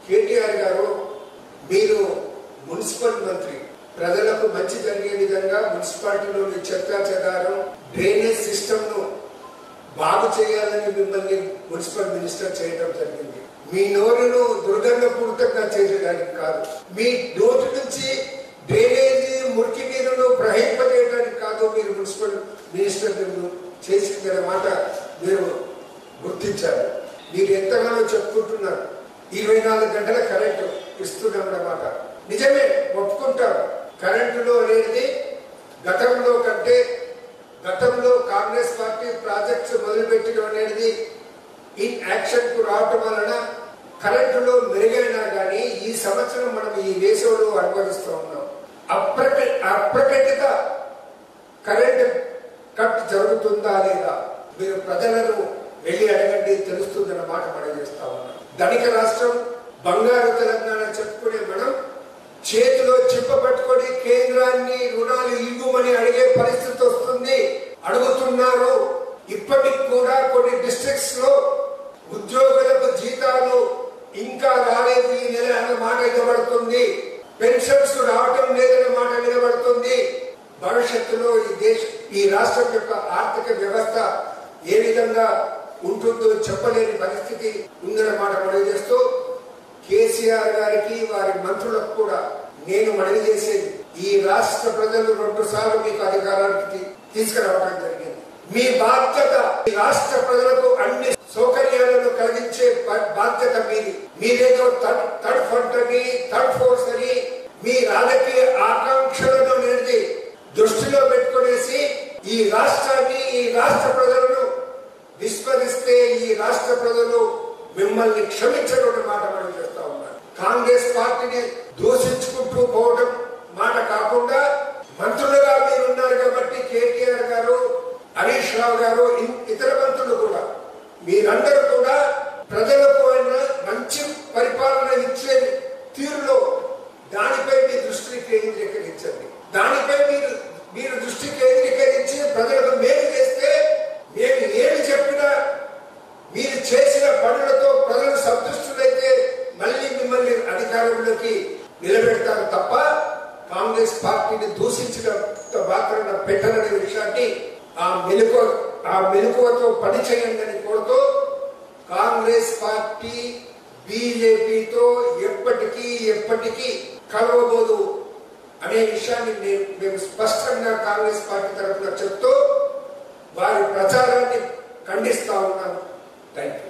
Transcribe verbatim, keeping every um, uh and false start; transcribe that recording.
కేటీఆర్ గారు మీరు మున్సిపల్ మంత్రి, ప్రజలకు మంచి జరిగే విధంగా మున్సిపాలిటీలోని చెత్త చెదారం డ్రైనేజ్ సిస్టమ్ ను బాగు చేయాలని మిమ్మల్ని మున్సిపల్ మినిస్టర్ చేయడం జరిగింది. మీ నోరును దుర్గంధపూరితంగా చేయడానికి కాదు, మీ నోటి నుంచి డ్రైనేజీ మురికి నీరును ప్రవహింపజేయడానికి కాదు మీరు మున్సిపల్ మినిస్టర్ చేసిందనే మాట మీరు గుర్తించారు. మీరు ఎంతగానో చెప్పుకుంటున్నారు ఇరవై నాలుగు గంటల కరెంటు ఇస్తున్నామన్నమాట. నిజమే, ఒప్పుకుంటారు. కరెంటులో అనేది గతంలో కంటే గతంలో కాంగ్రెస్ పార్టీ ప్రాజెక్ట్స్ మొదలుపెట్టడం అనేది ఇన్ యాక్షన్ కు రావటం వలన కరెంటులో మెరుగైనా కానీ ఈ సంవత్సరం మనం ఈ వేసవిలో అనుభవిస్తూ ఉన్నాం. అప్రక అప్రకటిత కరెంట్ కట్ జరుగుతుందా లేదా మీరు ప్రజలను వెళ్ళి అడగండి, తెలుస్తుందన్న మాట మనం చేస్తా ఉన్నాం. ధనిక రాష్ట్రం, బంగారు తెలంగాణ చెప్పుకునే మనం చేతిలో చిప్ప పట్టుకొని కేంద్రాన్ని రుణాలు ఇవ్వమని అడిగే పరిస్థితి వస్తుంది. అడుగుతున్నారు. ఇప్పటికి కూడా కొన్ని డిస్ట్రిక్ట్స్ లో ఉద్యోగులకు జీతాలు ఇంకా రాలేదు ఈ నెల అన్న మాట వినబడుతుంది. పెన్షన్స్ రావటం లేదన్న మాట వినబడుతుంది. భవిష్యత్తులో ఈ దేశ ఈ రాష్ట్రం యొక్క ఆర్థిక వ్యవస్థ ఏ విధంగా ఉంటుందో చెప్పలేని పరిస్థితి ఉందన్న మాట మనవి చేస్తూ కేసీఆర్ గారికి వారి మంత్రులకు కూడా నేను మనవి చేసేది, ఈ రాష్ట్ర ప్రజలు రెండు సార్లు మీకు అధికారానికి తీసుకురావడం జరిగింది. మీ బాధ్యత ఈ రాష్ట్ర ప్రజలకు అన్ని సౌకర్యాలను కలిగించే బాధ్యత మీది. మీరేదో థర్డ్ ఫ్రంట్ అని థర్డ్ ఫోర్స్ అని మీ రాజకీయ ఆకాంక్షలను అనేది దృష్టిలో పెట్టుకునేసి ఈ రాష్ట్రాన్ని ఈ రాష్ట్ర ప్రజలను విస్మరిస్తే ఈ రాష్ట్ర ప్రజలు మిమ్మల్ని క్షమించడం మాట మనం చేస్తా ఉన్నారు. కాంగ్రెస్ పార్టీని దూషించుకుంటూ పోవడం మాట కాకుండా మంత్రులుగా మీరు ఉన్నారు కాబట్టి కేటీఆర్ గారు, హరీష్ రావు గారు, ఇతర మంత్రులు కూడా మీరందరూ కూడా ప్రజలకు మంచి పరిపాలన ఇచ్చే తీరులో దానిపై మీ దృష్టిని కేంద్రీకరించండి. దానిపై మీరు మీరు దృష్టి కేంద్రీకరించి ప్రజలకు మేలు చేస్తే మేము ఏమి చెప్పినా మీరు చేసిన పనులతో ప్రజలు సంతృష్టులైతే మళ్ళీ మిమ్మల్ని అధికారంలోకి నిలబెడతారు తప్ప కాంగ్రెస్ పార్టీని దూషించడంతో మాత్రం పెట్టననే విషయాన్ని ఆ మెలుకు ఆ మెలుకువతో పనిచేయండి అని కోరుతూ కాంగ్రెస్ పార్టీ బీజేపీతో ఎప్పటికీ ఎప్పటికీ కలవబోదు అనే విషయాన్ని మేము స్పష్టంగా కాంగ్రెస్ పార్టీ తరఫున చెప్తూ వారి ప్రచారాన్ని ఖండిస్తా ఉన్నాను. Thank you.